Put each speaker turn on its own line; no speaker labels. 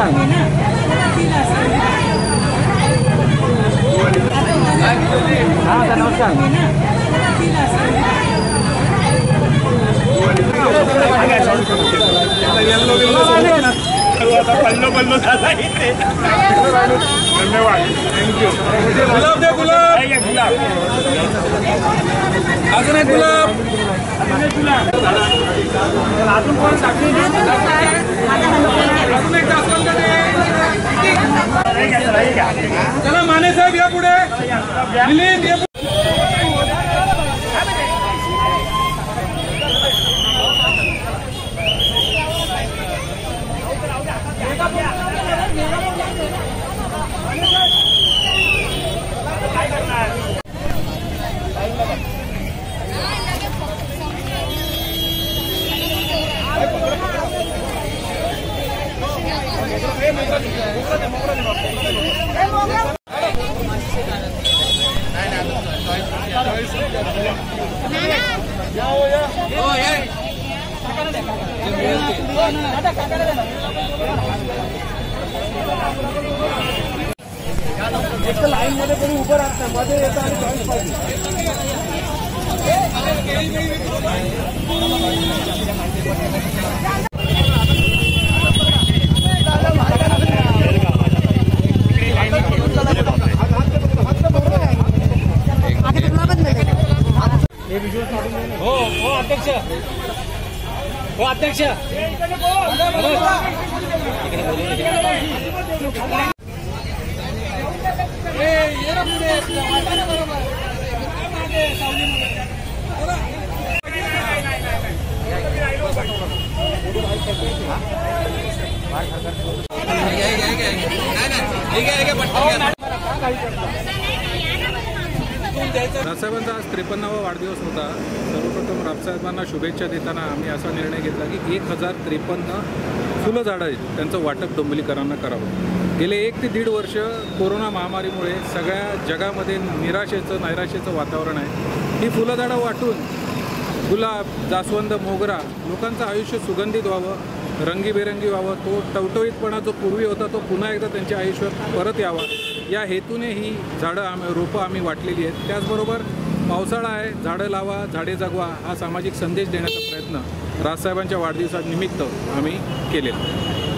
नमस्कार. हां नमस्कार.
पल्लो झाला इथे. धन्यवाद. थँक्यू. गुलाब दे गुलाब. गुलाब अजून एक गुलाब. अजून कोण साखळी अजून एक जास्वंद दे. चला माने साहेब या पुढे. मिलिंद या. लाईन मध्ये कोणी उभं राहत नाही. मध्ये येतं आणि चॉईस पाहिजे. हो हो अध्यक्ष. हो अध्यक्ष.
रावसाहेबांचा आज 53वा वाढदिवस होता. सर्वप्रथम रावसाहेबांना शुभेच्छा देताना आम्ही असा निर्णय घेतला की 1053 फुलं झाडं आहेत त्यांचं वाटप डोंबिवलीकरांना करावं. गेले 1 ते 1.5 वर्ष कोरोना महामारीमुळे सगळ्या जगामध्ये नैराश्याचं वातावरण आहे. ही फुलं झाडं वाटून गुलाब, जास्वंद, मोगरा लोकांचं आयुष्य सुगंधित व्हावं, रंगीबेरंगी व्हावं, तो टवटवीतपणा जो पूर्वी होता तो पुन्हा एकदा त्यांच्या आयुष्यात परत यावा या हेतूने ही झाडं रोपं आम्ही वाटलेली आहेत. त्याचबरोबर पावसाळा आहे, झाडं लावा, झाडे जगवा हा सामाजिक संदेश देण्याचा प्रयत्न रावसाहेबांच्या वाढदिवसानिमित्त आम्ही केलेला.